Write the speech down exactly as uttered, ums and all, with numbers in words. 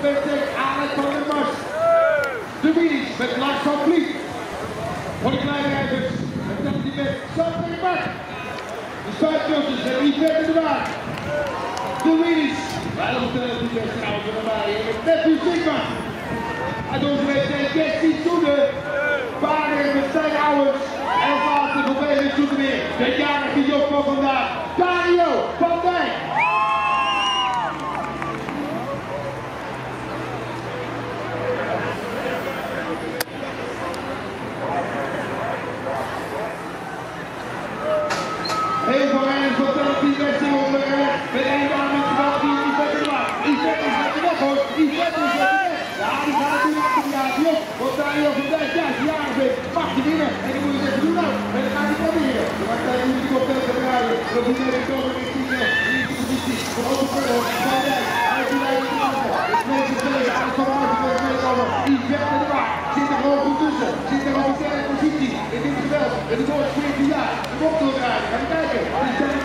met Alex van der Mars. De Wienies met Lars van Vliet. Voor de kleine rijders met Tanti met Sander Bart. De spuitjotjes met Yvette de Waard. De Wienies, wij vertellen die beste auto erbij met Matthew Sigma. Uit onze W C Kessie Soede. Paarden met Stijn Ouwens. En laatste van Welen Soetermeer. De jarige Job van vandaag. Dario van Dijk. Heel veel renners van Tanti met zich onderweg. Met één baan met geweld die Yvette de Waard. Yvette is met de weg hoor. Yvette is met de weg. Ja, die gaat natuurlijk achter die jaar op. Want Dario van Dijk, ja, die jaren bent, mag je winnen. En die moet je zeggen, doe nou. En dan ga je proberen. Maar daar moet je op tegen te rijden. Dat doet hij weer komen in die positie. Voor Open Pearl, Van Dijk. Hij is die leider te maken. Het meeste tweede, Alex van Marten tegen meekomen. Yvette de Waard zit er gewoon goed tussen. Zit er op een derde positie. In dit geweld. En het wordt veertien jaar. De kop doordraaien. Gaan we kijken.